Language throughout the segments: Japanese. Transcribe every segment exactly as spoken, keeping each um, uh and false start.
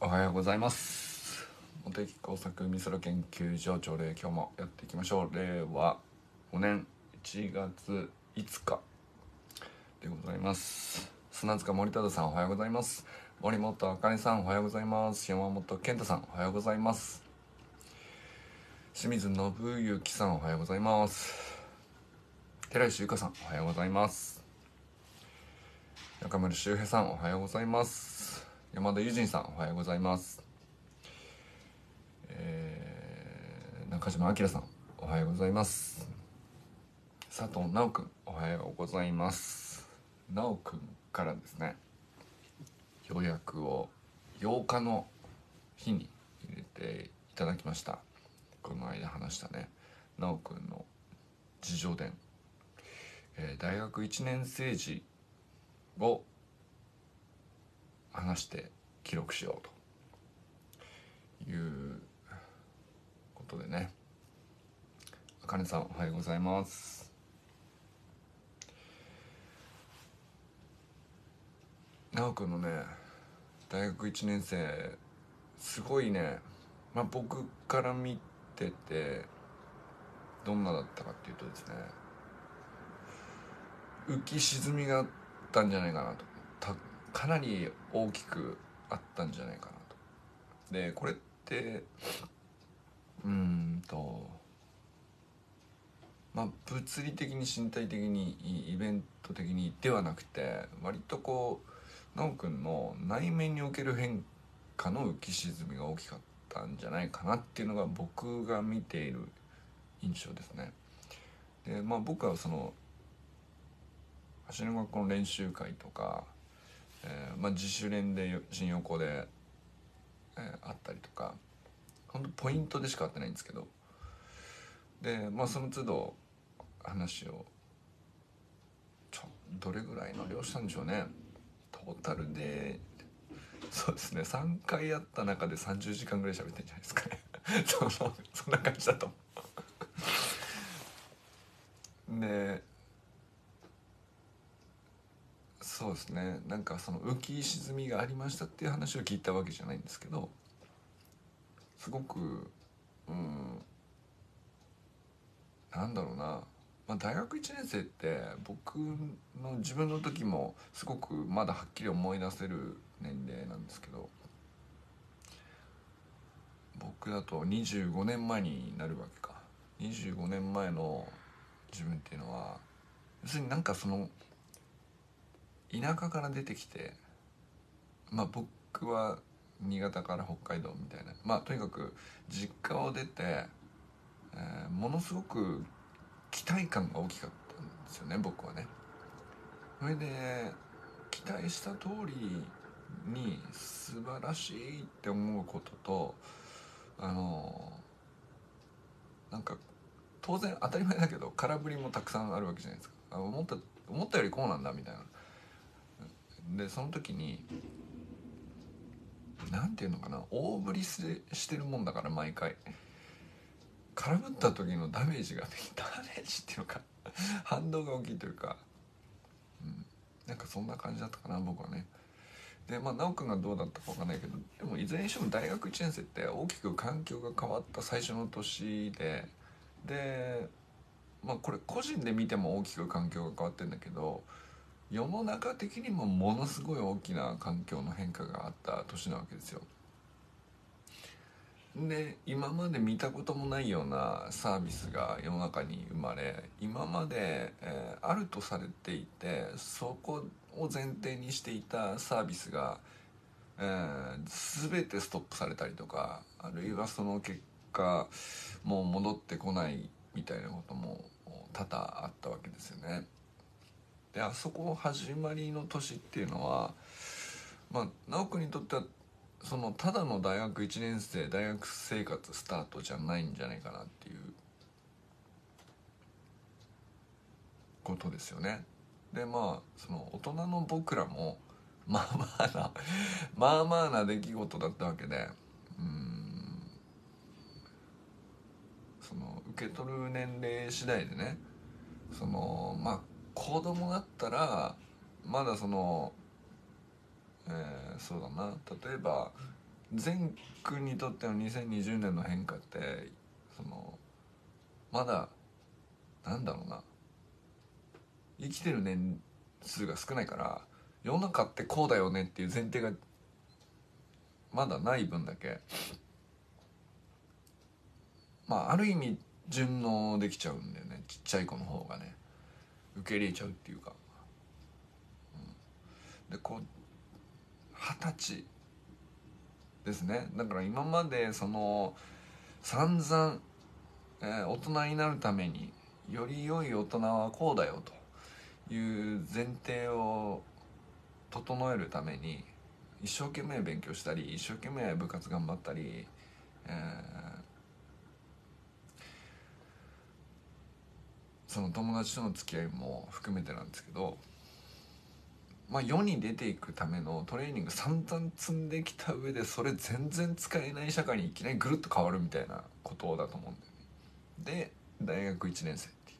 おはようございます。茂木工作美空研究所朝礼、今日もやっていきましょう。令和ごねんいちがついつかでございます。砂塚森忠さんおはようございます。森本あかねさんおはようございます。山本健太さんおはようございます。清水信之さんおはようございます。寺石由香さんおはようございます。中村修平さんおはようございます。山田友人さんおはようございます。えー、中島明さんおはようございます。佐藤直くんおはようございます。直くんからですね、予約をようかの日に入れていただきました。この間話したね直くんの自叙伝、えー、大学いちねん生時を話して記録しようということでね、あかねさんおはようございます。直くんのね大学いちねん生すごいね、まあ、僕から見ててどんなだったかっていうとですね、浮き沈みがあったんじゃないかなと、たかなり大きくあったんじゃないかなと。でこれってうーんとまあ物理的に身体的にイベント的にではなくて、割とこう直くんの内面における変化の浮き沈みが大きかったんじゃないかなっていうのが僕が見ている印象ですね。でまあ僕はその走りの学校の練習会とか、えーまあ、自主練で新横で、えーあったりとか、本当ポイントでしか会ってないんですけど、でまあその都度話をちょどれぐらいの量したんでしょうね。トータルでそうですね、さんかいやった中でさんじゅうじかんぐらい喋ってるんじゃないですかねそのそんな感じだと思う。でそうですね、なんかその浮き沈みがありましたっていう話を聞いたわけじゃないんですけど、すごくうんなんだろうな、まあ、大学いちねん生って僕の自分の時もすごくまだはっきり思い出せる年齢なんですけど、僕だとにじゅうごねんまえになるわけか。にじゅうごねんまえの自分っていうのは要するになんかその田舎から出てきて、まあ僕は新潟から北海道みたいな、まあとにかく実家を出て、えーものすごく期待感が大きかったんですよね、僕はね。それで期待した通りに素晴らしいって思うことと、あのなんか当然当たり前だけど空振りもたくさんあるわけじゃないですか。あ思った思ったよりこうなんだみたいな。でその時になんていうのかな、大振りしてるもんだから、毎回空振った時のダメージが、ね、ダメージっていうか反動が大きいというか、うん、なんかそんな感じだったかな、僕はね。でまあ直くんがどうだったか分かんないけど、でもいずれにしても大学いちねん生って大きく環境が変わった最初の年で、でまあこれ個人で見ても大きく環境が変わってるんだけど、世の中的にもものすごい大きな環境の変化があった年なわけですよ。で今まで見たこともないようなサービスが世の中に生まれ、今まで、えーあるとされていてそこを前提にしていたサービスが、えー、全てストップされたりとか、あるいはその結果もう戻ってこないみたいなことも多々あったわけですよね。であそこ始まりの年っていうのは、まあ直くんにとってはそのただの大学いちねん生大学生活スタートじゃないんじゃないかなっていうことですよね。でまあその大人の僕らもまあまあなまあまあな出来事だったわけで、うーんその受け取る年齢次第でね、そのまあ子供だったらまだその、えーそうだな、例えば善くんにとってのにせんにじゅうねんの変化ってそのまだなんだろうな、生きてる年数が少ないから世の中ってこうだよねっていう前提がまだない分だけ、まあある意味順応できちゃうんだよね、ちっちゃい子の方がね受け入れちゃうっていうか、うん、でこう二十歳ですね。だから今までその散々、えー大人になるためにより良い大人はこうだよという前提を整えるために一生懸命勉強したり一生懸命部活頑張ったり、えーその友達との付き合いも含めてなんですけど、まあ世に出ていくためのトレーニング散々積んできた上でそれ全然使えない社会にいきなりぐるっと変わるみたいなことだと思うんだよね。で大学いちねん生っていう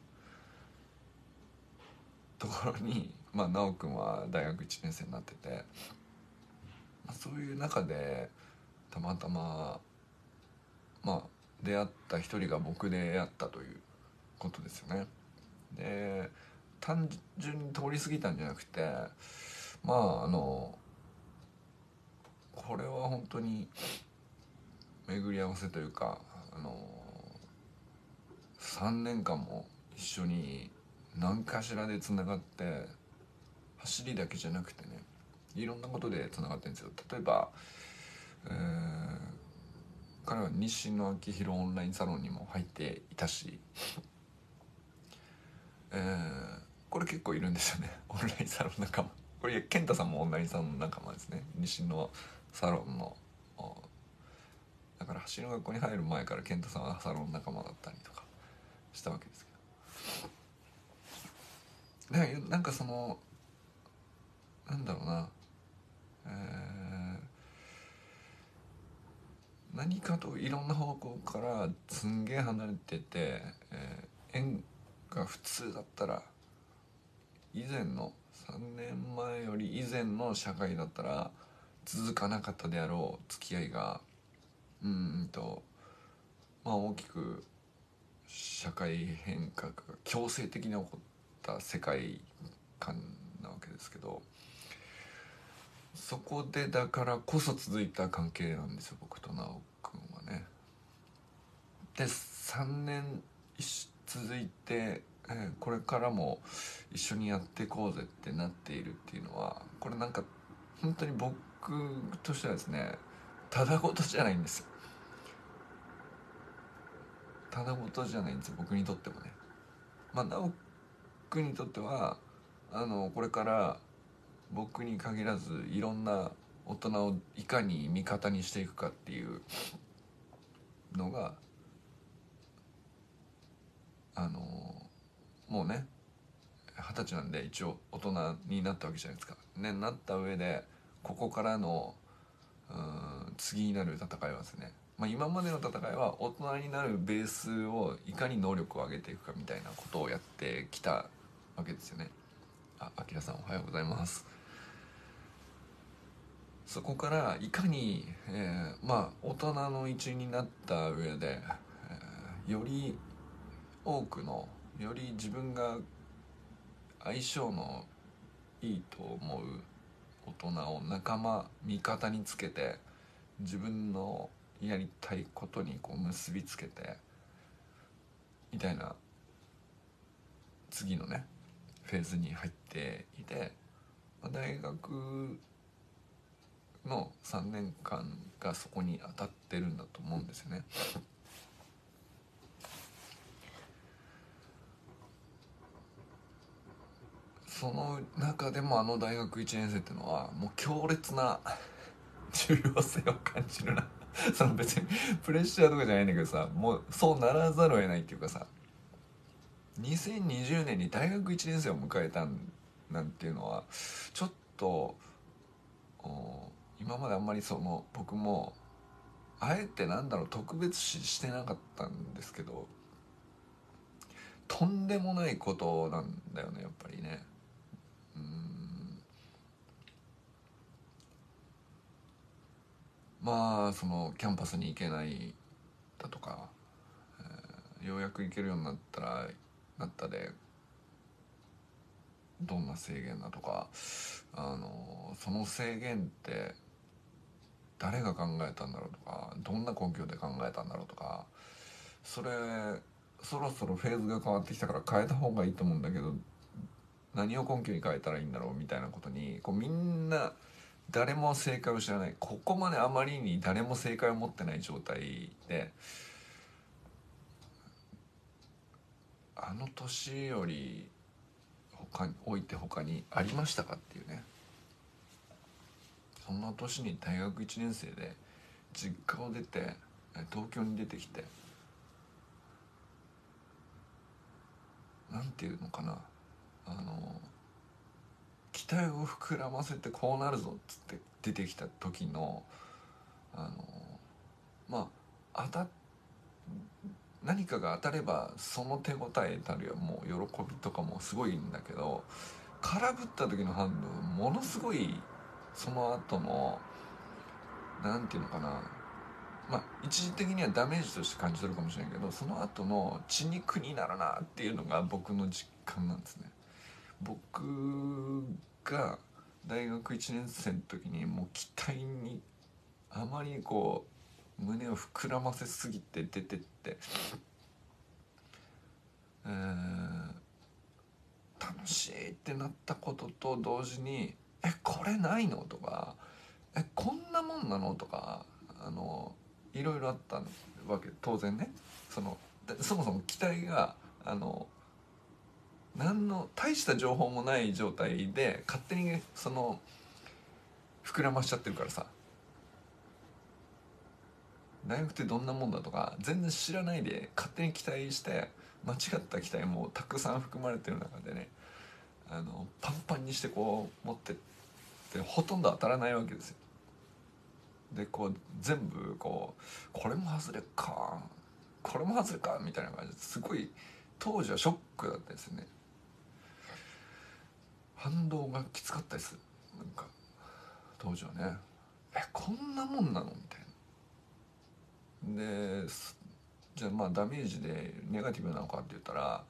ところに、まあ、直くんは大学いちねん生になってて、まあ、そういう中でたまたままあ出会った一人が僕であったということですよね。で単純に通り過ぎたんじゃなくて、まああのこれは本当に巡り合わせというか、あのさんねんかんも一緒に何かしらでつながって、走りだけじゃなくてねいろんなことでつながってるんですよ。例えば、えー彼は西野昭弘オンラインサロンにも入っていたし、えーこれ結構いるんですよねオンラインサロン仲間。これ健太さんもオンラインサロン仲間ですね。西野サロンの、だから走りの学校に入る前から健太さんはサロン仲間だったりとかしたわけですけど、だからなんかそのなんだろうな、えー何かといろんな方向からすんげえ離れてて、えー縁が普通だったら以前のさんねんまえより以前の社会だったら続かなかったであろう付き合いがうんとまあ大きく社会変革が強制的に起こった世界観なわけですけど、そこでだからこそ続いた関係なんですよ僕と直くんはね。でさんねん続いて、えーこれからも一緒にやっていこうぜってなっているっていうのはこれなんか本当に僕としてはですねただごとじゃないんですよ。ただごとじゃないんですよ僕にとってもね。まあ直くんにとってはあのこれから僕に限らずいろんな大人をいかに味方にしていくかっていうのがあのもうね二十歳なんで一応大人になったわけじゃないですか。ね、なった上でここからのうん次になる戦いはですね、まあ、今までの戦いは大人になるベースをいかに能力を上げていくかみたいなことをやってきたわけですよね。あ、あきらさんおはようございます。そこからいかに、えー、まあ大人の一員になった上で、えーより多くのより自分が相性のいいと思う大人を仲間味方につけて自分のやりたいことにこう結びつけてみたいな次のねフェーズに入っていて、大学のさんねんかんがそこに当たってるんだと思うんですよね。その中でもあの大学いちねん生っていうのはもう強烈な重要性を感じるなその別にプレッシャーとかじゃないんだけどさ、もうそうならざるを得ないっていうかさ、にせんにじゅうねんに大学いちねん生を迎えたなんていうのはちょっと今まであんまりその僕もあえてなんだろう特別視してなかったんですけど、とんでもないことなんだよねやっぱりね。うーんまあそのキャンパスに行けないだとか、えーようやく行けるようになったらなったでどんな制限だとか、あのその制限って誰が考えたんだろうとか、どんな根拠で考えたんだろうとか、それそろそろフェーズが変わってきたから変えた方がいいと思うんだけど、何を根拠に変えたらいいんだろうみたいなことにこうみんな誰も正解を知らない、ここまであまりに誰も正解を持ってない状態で、あの年より他において他にありましたかっていうね。そんな年に大学いちねん生で実家を出て東京に出てきて、なんていうのかな、あの期待を膨らませてこうなるぞっつって出てきた時のあのまあ当た何かが当たればその手応えたるやもう喜びとかもすごいんだけど、空振った時の反応ものすごい、その後のなんていうのかな、まあ一時的にはダメージとして感じ取るかもしれないけど、その後の血肉になるなっていうのが僕の実感なんですね。僕が大学いちねん生の時にもう期待にあまりこう胸を膨らませすぎて出てって、えー楽しいってなったことと同時に「えこれないの?」とか「えこんなもんなの?」とか、あのいろいろあったわけ当然ね。そのそもそも期待があの何の大した情報もない状態で勝手にその膨らましちゃってるからさ、大学ってどんなもんだとか全然知らないで勝手に期待して間違った期待もたくさん含まれてる中でね、あのパンパンにしてこう持ってってほとんど当たらないわけですよ。でこう全部こうこれも外れかこれも外れかみたいな感じですごい当時はショックだったですね。反動がきつかったです。なんか当時はね、えこんなもんなのみたいな。でじゃあまあダメージでネガティブなのかって言ったら、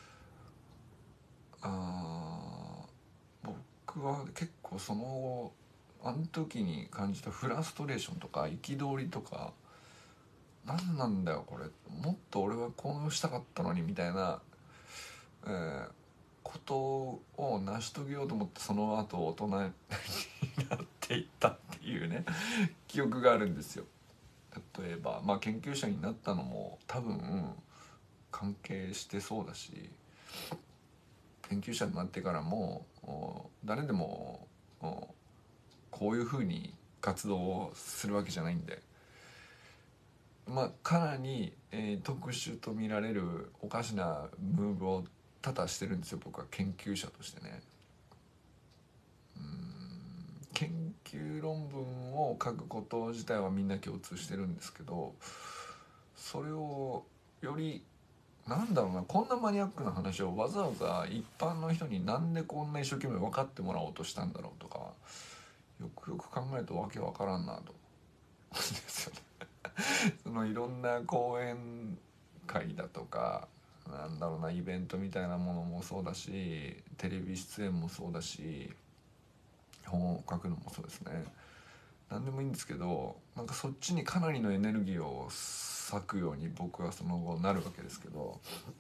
あ僕は結構そのあの時に感じたフラストレーションとか憤りとか、何なんだよこれ、もっと俺はこうしたかったのにみたいな、えーことを成し遂げようと思ってその後大人になっていったっていうね記憶があるんですよ。例えば、まあ、研究者になったのも多分関係してそうだし、研究者になってからも誰でもこういうふうに活動をするわけじゃないんで、まあかなり、えー特殊と見られるおかしなムーブを多々してるんですよ、僕は研究者としてね。うーん研究論文を書くこと自体はみんな共通してるんですけど、それをよりなんだろうな、こんなマニアックな話をわざわざ一般の人になんでこんな一生懸命分かってもらおうとしたんだろうとか、よくよく考えるとわけわからんなとですよね。そのいろんな講演会だとか、なんだろうな、イベントみたいなものもそうだし、テレビ出演もそうだし、本を書くのもそうですね。何でもいいんですけど、なんかそっちにかなりのエネルギーを割くように僕はその後なるわけですけど、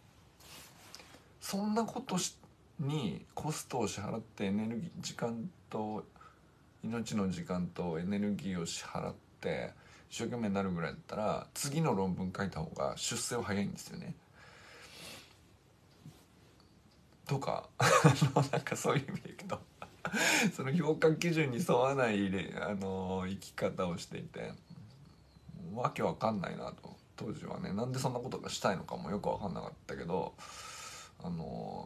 そんなことにコストを支払ってエネルギー時間と命の時間とエネルギーを支払って一生懸命になるぐらいだったら次の論文書いた方が出世は早いんですよね。とかなんかそういう意味でいくとその評価基準に沿わない、あの生き方をしていてわけわかんないなと。当時はね、なんでそんなことがしたいのかもよくわかんなかったけど、あの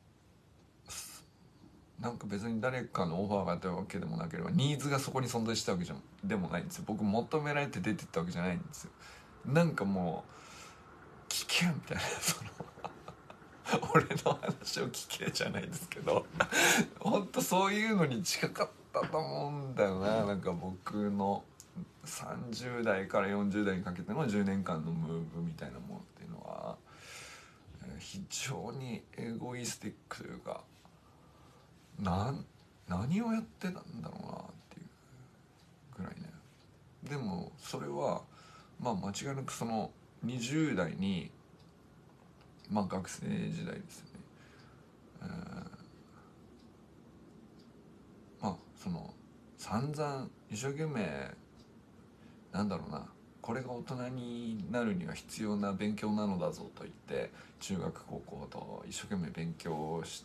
なんか別に誰かのオファーがあったわけでもなければニーズがそこに存在したわけじゃでもないんですよ。僕求められて出てったわけじゃないんですよ。なんかもう聞けみたいな、その俺の話を聞けじゃないですけどほんとそういうのに近かったと思うんだよな。なんか僕のさんじゅう代からよんじゅう代にかけてのじゅうねんかんのムーブみたいなものっていうのは非常にエゴイスティックというか、なん何をやってたんだろうなっていうぐらいね。でもそれはまあ間違いなくそのにじゅう代に、まあ学生時代ですよね、えー、まあその散々一生懸命なんだろうな、これが大人になるには必要な勉強なのだぞと言って中学高校と一生懸命勉強して、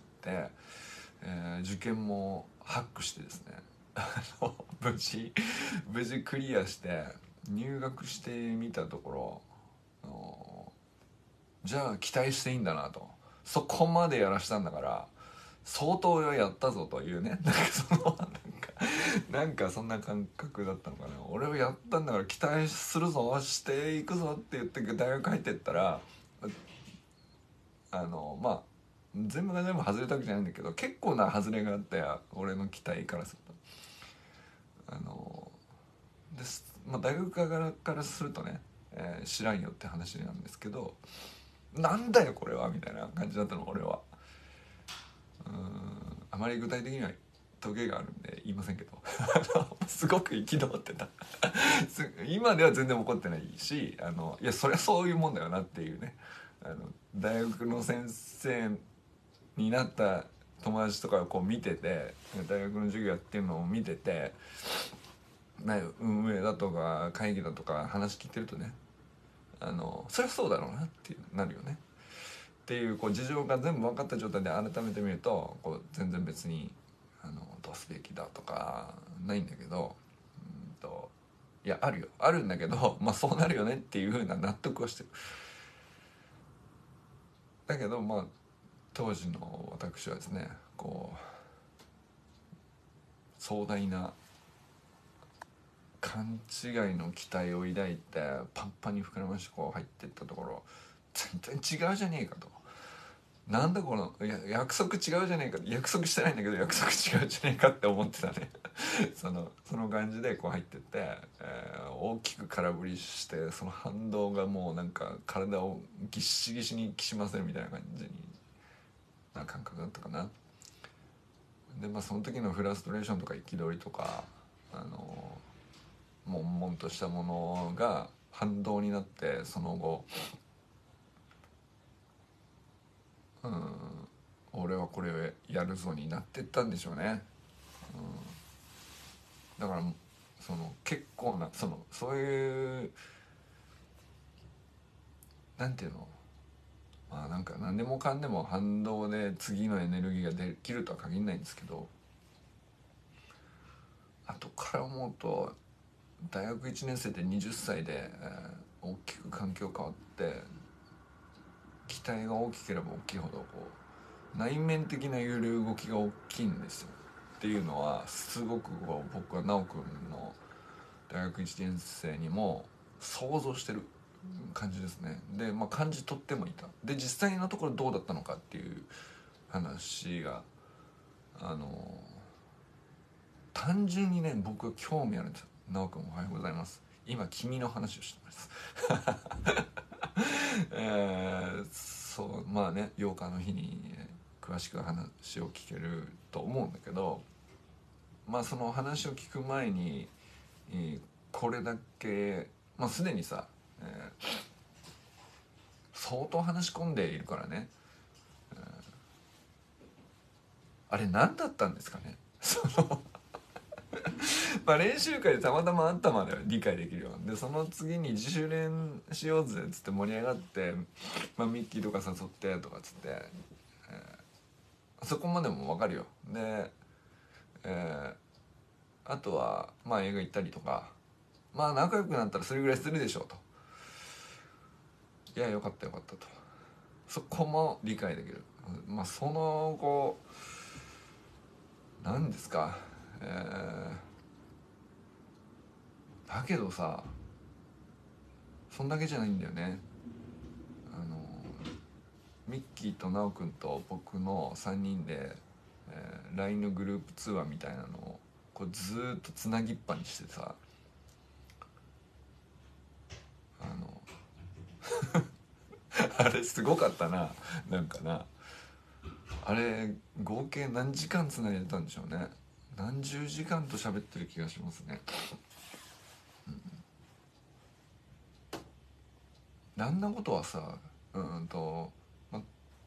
えー、受験もハックしてですね無事無事クリアして入学してみたところ、じゃあ期待していいんだなと、そこまでやらしたんだから相当やったぞというね、なんかそのなんかなんかそんな感覚だったのかな。俺はやったんだから期待するぞ、していくぞって言って大学入ってったら、あのまあ全部が全部外れたわけじゃないんだけど、結構な外れがあって、俺の期待からするとあのです、まあ、大学側からするとね、えー知らんよって話なんですけど、なんだよこれはみたいな感じだったの俺は。うーん、あまり具体的にはトゲがあるんで言いませんけどすごく憤ってた今では全然怒ってないし、あのいやそりゃそういうもんだよなっていうね、あの大学の先生になった友達とかをこう見てて、大学の授業やってるのを見てて、運営だとか会議だとか話聞いてるとね、あのそりゃそうだろうなっていうなるよねっていう、こう事情が全部分かった状態で改めて見ると、こう全然別にあのどうすべきだとかないんだけど、うんといやあるよ、あるんだけど、まあそうなるよねっていう風な納得をしてる。だけどまあ当時の私はですね、こう壮大な勘違いの期待を抱いてパンパンに膨らましてこう入っていったところ、全然違うじゃねえかと、なんだこのや約束違うじゃねえか、約束してないんだけど約束違うじゃねえかって思ってたねそのその感じでこう入ってって、えー、大きく空振りして、その反動がもうなんか体をぎっしぎしにきしませんみたいな感じな感覚だったかな。でまあその時のフラストレーションとか憤りとか、あの悶々としたものが反動になって、その後うん俺はこれをやるぞになってったんでしょうね、うん、だからその結構なそのそういうなんていうの、まあなんか何でもかんでも反動で次のエネルギーができるとは限らないんですけど、後から思うと大学いちねん生ではたちで、えー、大きく環境変わって期待が大きければ大きいほどこう内面的な揺れ動きが大きいんですよっていうのはすごくこう僕は奈くんの大学いちねん生にも想像してる感じですね。で、まあ、感じ取ってもいた。で実際のところどうだったのかっていう話があの単純にね僕は興味あるんですよ。奈くんおはようございます、今君の話をしてますえー、そうまあねようかの日に詳しく話を聞けると思うんだけど、まあその話を聞く前に、えーこれだけ、まあ、すでにさ、えー相当話し込んでいるからね、えーあれ何だったんですかねそのまあ練習会でたまたまあったまでは理解できるよ。でその次に自主練しようぜっつって盛り上がって、まあ、ミッキーとか誘ってとかっつって、えーそこまでも分かるよ。で、えーあとはまあ映画行ったりとか、まあ仲良くなったらそれぐらいするでしょうと。いやよかったよかったと、そこも理解できる。まあその後何ですか、えー、だけどさそんだけじゃないんだよね。あのミッキーとナオくんと僕のさんにんで、えー、ライン のグループ通話みたいなのをこうずーっとつなぎっぱにしてさ、 あれすごかったな。なんかな、あれ合計何時間つないでたんでしょうね。何十時間と喋ってる気がしますね。あんなことはさ、うんと、ま、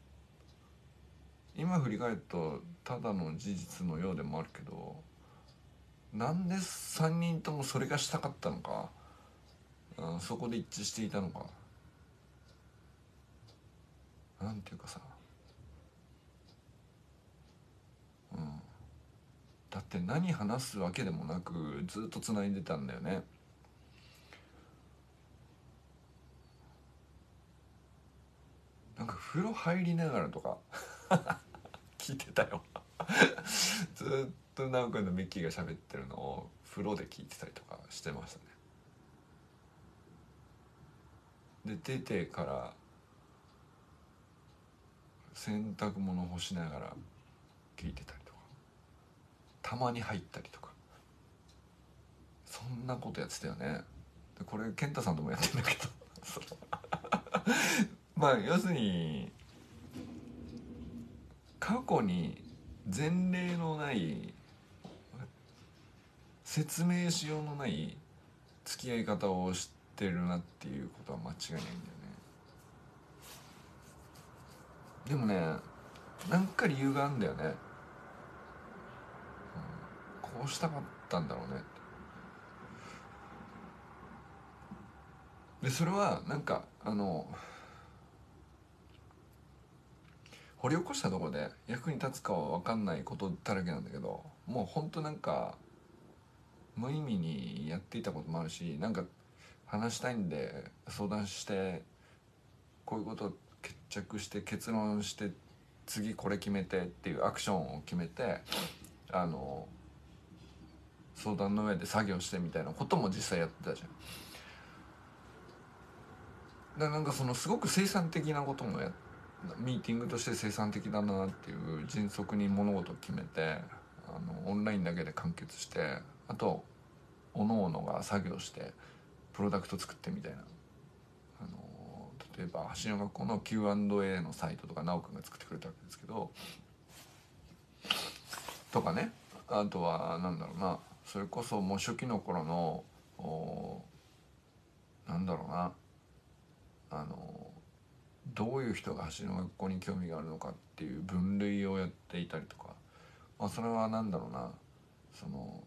今振り返るとただの事実のようでもあるけど、なんでさんにんともそれがしたかったのか、うん、そこで一致していたのか、なんていうかさ、うん、だって何話すわけでもなくずっとつないでたんだよね。なんか風呂入りながらとか聞いてたよずっと直くんのミッキーが喋ってるのを風呂で聞いてたりとかしてましたね。で出てから洗濯物干しながら聞いてたりとか、たまに入ったりとか、そんなことやってたよね。でこれ健太さんともやってんだけどまあ要するに過去に前例のない説明しようのない付き合い方をしてるなっていうことは間違いないんだよね。でもね、なんか理由があるんだよね、うん、こうしたかったんだろうね。でそれはなんかあの掘り起こしたところで役に立つかは分かんないことだらけなんだけど、もうほんとなんか無意味にやっていたこともあるし、なんか話したいんで相談して、こういうことを決着して結論して次これ決めてっていうアクションを決めて、あの相談の上で作業してみたいなことも実際やってたじゃん。だからなんかそのすごく生産的なこともやミーティングとして生産的だなっていう、迅速に物事を決めて、あのオンラインだけで完結して、あと各々が作業してプロダクト作ってみたいな、あの例えば橋の学校の キューアンドエー のサイトとか直くんが作ってくれたわけですけど、とかね、あとはなんだろうな、それこそもう初期の頃のなんだろうな、あのどういう人が橋の学校に興味があるのかっていう分類をやっていたりとか、まあ、それはなんだろうな、その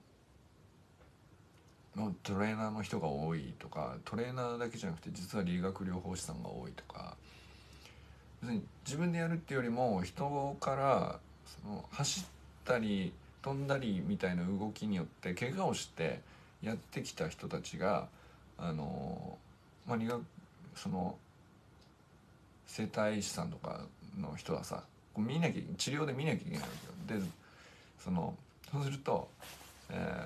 トレーナーの人が多いとか、トレーナーだけじゃなくて実は理学療法士さんが多いとか、要するに自分でやるっていうよりも人からその走ったり飛んだりみたいな動きによって怪我をしてやってきた人たちが、あのまあ理学その整体師さんとかの人はさ、こう見なきゃ治療で見なきゃいけないわけよ。でそのそうすると、え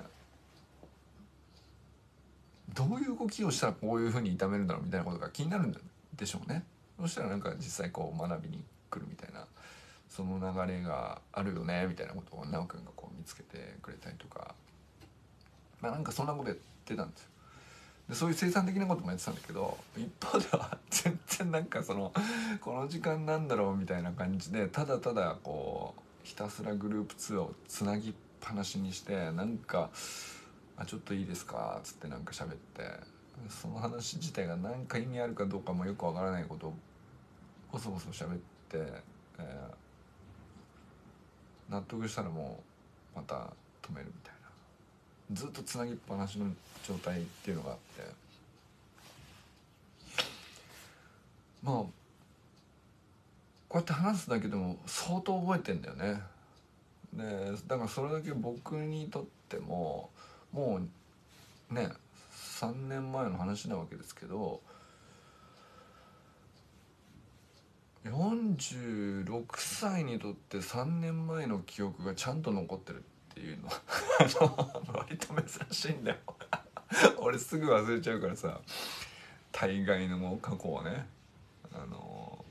ー、どういう動きをしたらこういうふうに痛めるんだろうみたいなことが気になるんでしょうね。そしたらなんか実際こう学びに来るみたいな、その流れがあるよねみたいなことを直くんがこう見つけてくれたりとか、まあなんかそんなことやってたんですよ。でそういう生産的なこともやってたんだけど、一方では全然なんかそのこの時間なんだろうみたいな感じで、ただただこうひたすらグループツーをつなぎっぱなしにして、なんか「あちょっといいですか」っつってなんか喋って、その話自体が何か意味あるかどうかもよくわからないことをボソボソ喋って、えー、納得したらもうまた止めるみたいな、ずっとつなぎっぱなしの状態っていうのがあって、まあこうやって話すだけでも相当覚えてんだよね。でだからそれだけ僕にとってももうねさんねんまえの話なわけですけど、よんじゅうろくさいにとってさんねんまえの記憶がちゃんと残ってるっていうのは割と珍しいんだよ俺すぐ忘れちゃうからさ、大概のもう過去はね、あの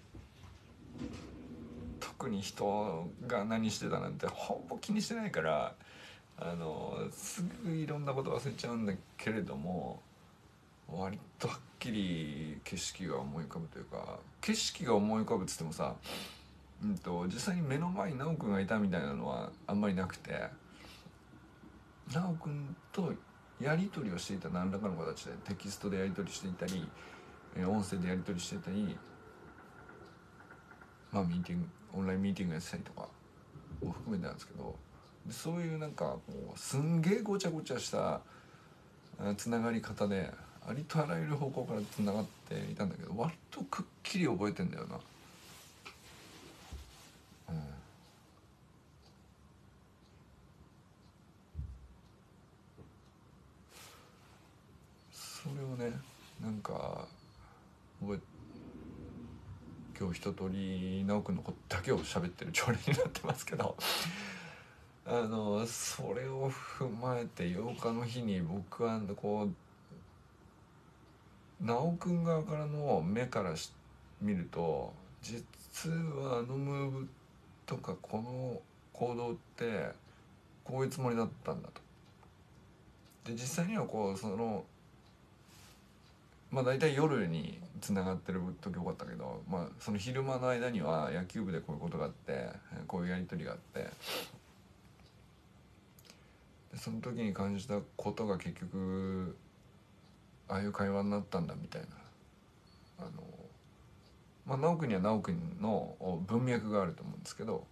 特に人が何してたなんてほぼ気にしてないから、あのすぐいろんなこと忘れちゃうんだけれども、 割とはっきり景色が思い浮かぶというか、景色が思い浮かぶっつってもさ、うんと実際に目の前に奈くんがいたみたいなのはあんまりなくて、奈くんとやり取りをしていた何らかの形でテキストでやり取りしていたり、音声でやり取りしていたり、まあミーティングオンラインミーティングやってたりとかを含めてなんですけど、そういうなんかこうすんげえごちゃごちゃしたつながり方でありとあらゆる方向からつながっていたんだけど、割とくっきり覚えてんだよな。うん、それをねなんか覚え今日一通り直くんのことだけを喋ってる朝礼になってますけどあのそれを踏まえてようかの日に僕はこう直くん側からの目からし見ると、実はあのムーブとかこの行動ってこういうつもりだったんだと。で実際にはこうそのまあ大体夜につながってる時多かったけど、まあ、その昼間の間には野球部でこういうことがあってこういうやり取りがあって、でその時に感じたことが結局ああいう会話になったんだみたいな、あのまあ直くんには直くんの文脈があると思うんですけど、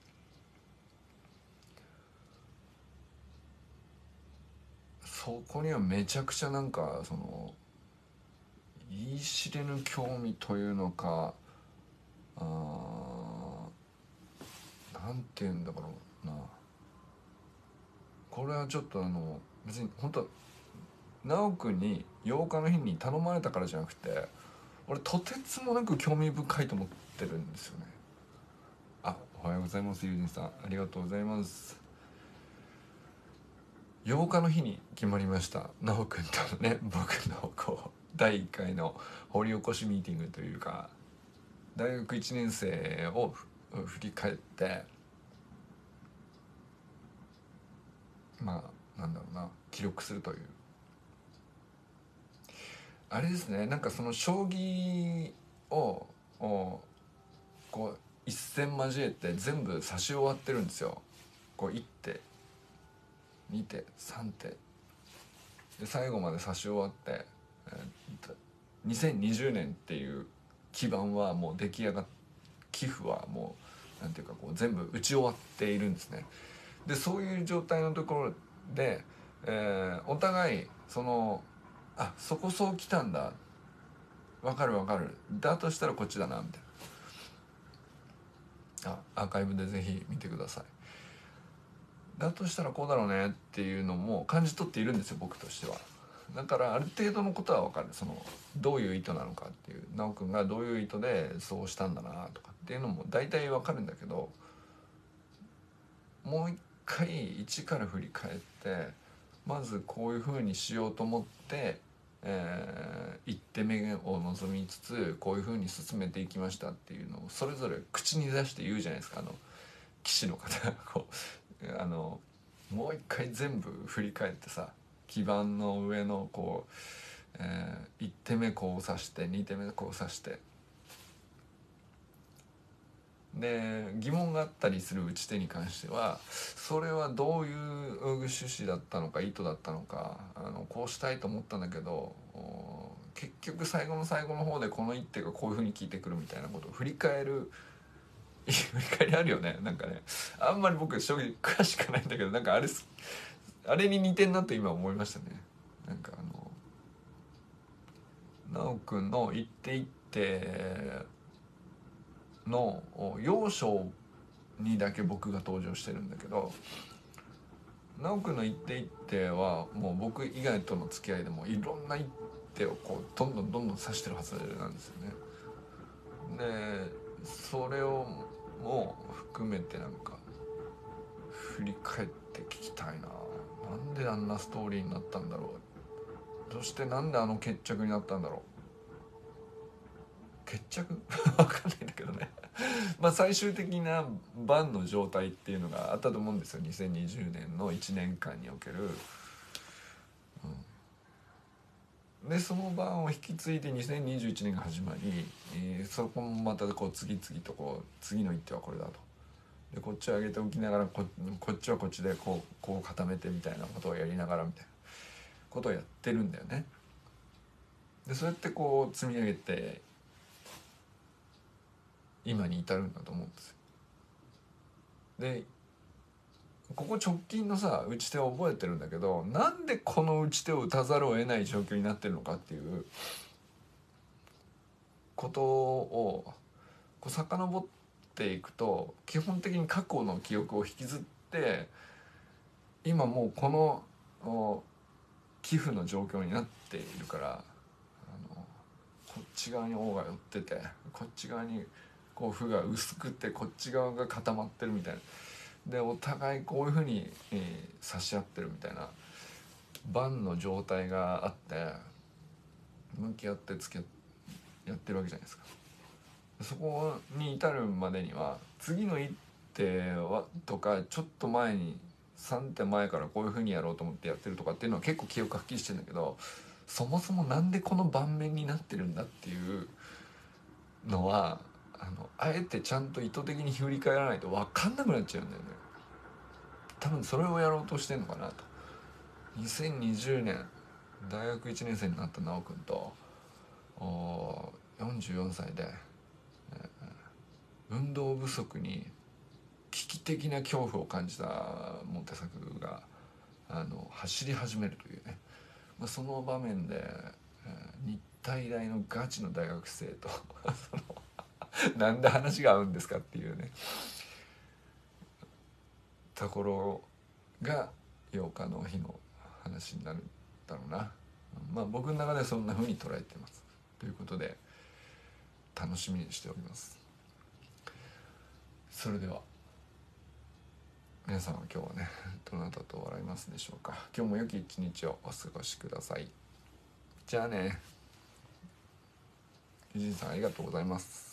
そこにはめちゃくちゃなんかその言い知れぬ興味というのか、あなんて言うんだろうな、これはちょっとあの別に本当直くんにようかの日に頼まれたからじゃなくて、俺とてつもなく興味深いと思ってるんですよね。あ、おはようございます、ゆうじんさん、ありがとうございます。ようかの日に決まりました、直くんとのね、僕のこうだいいっかいの掘り起こしミーティングというか、大学いちねん生を振り返って、まあなんだろうな、記録するという、あれですね、なんかその将棋をこう一戦交えて全部指し終わってるんですよ。こういってにてさんてで最後まで指し終わって、えー、にせんにじゅうねんっていう基盤はもう出来上がっ寄付はもうなんていうかこう全部打ち終わっているんですね。でそういう状態のところで、えー、お互いそのあそこそう来たんだ、わかるわかる、だとしたらこっちだなみたいな、あアーカイブでぜひ見てください。だとしたらこうだろうねっていうのも感じ取っているんですよ、僕としては。だからある程度のことは分かる、そのどういう意図なのかっていう、修くんがどういう意図でそうしたんだなとかっていうのも大体分かるんだけど、もう一回一から振り返って、まずこういうふうにしようと思って、えー、一手目を望みつつこういうふうに進めていきましたっていうのをそれぞれ口に出して言うじゃないですか、あの棋士の方がこうあのもう一回全部振り返ってさ、基盤の上のこう、えー、いち手目こう指してに手目こう指して、で疑問があったりする打ち手に関してはそれはどういう趣旨だったのか意図だったのか、あのこうしたいと思ったんだけど結局最後の最後の方でこの一手がこういう風に効いてくるみたいなことを振り返る振り返りあるよね。なんかね、あんまり僕正直詳しくないんだけど、なんかあれあれに似てんなと今思いましたね。なんかあの直くんの一手一手の要所にだけ僕が登場してるんだけど、直くんの一手一手はもう僕以外との付き合いでもいろんな一手をこうどんどんどんどん指してるはずなんですよね。でそれをも含めてなんか振り返って聞きたいな、なんであんなストーリーになったんだろう、そしてなんであの決着になったんだろう、決着わかんないんだけどねまあ最終的な盤の状態っていうのがあったと思うんですよ、にせんにじゅうねんのいちねんかんにおける、うん、 でその番を引き継いでにせんにじゅういちねんが始まり、えー、そこもまたこう次々とこう次の一手はこれだと、でこっちを上げておきながら こ, こっちはこっちでこうこう固めてみたいなことをやりながらみたいなことをやってるんだよね。でそうやってこう積み上げて今に至るんだと思うんですよ。でここ直近のさ打ち手を覚えてるんだけど、なんでこの打ち手を打たざるを得ない状況になってるのかっていうことをこう遡っていくと、基本的に過去の記憶を引きずって今もうこの寄付の状況になっているから、あのこっち側に王が寄っててこっち側にこう負が薄くてこっち側が固まってるみたいな、でお互いこういうふうに、えー、差し合ってるみたいな盤の状態があって向き合って付き合ってやってるわけじゃないですか。そこに至るまでには次の一手はとかちょっと前にさんてんまえからこういうふうにやろうと思ってやってるとかっていうのは結構記憶はっきりしてるんだけど、そもそもなんでこの盤面になってるんだっていうのはあのあえてちゃんと意図的に振り返らないと分かんなくなっちゃうんだよね。多分それをやろうとしてんのかなと。にせんにじゅうねん大学いちねん生になった直くんとよんじゅうよんさいで、えー、運動不足に危機的な恐怖を感じたモテ作があの走り始めるというね、まあ、その場面で、えー、日体大のガチの大学生とそのなんで話が合うんですかっていうねところがようかの日の話になるんだろうな。まあ僕の中でそんな風に捉えてますということで楽しみにしております。それでは皆さんは今日はねどなたと笑いますでしょうか。今日も良き一日をお過ごしください。じゃあね。伊集院さんありがとうございます。